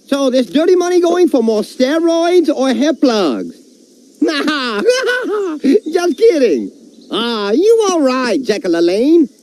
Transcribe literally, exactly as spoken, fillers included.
So this dirty money going for more steroids or hair plugs? Nah, just kidding. Ah, you all right, Jekyll Lane.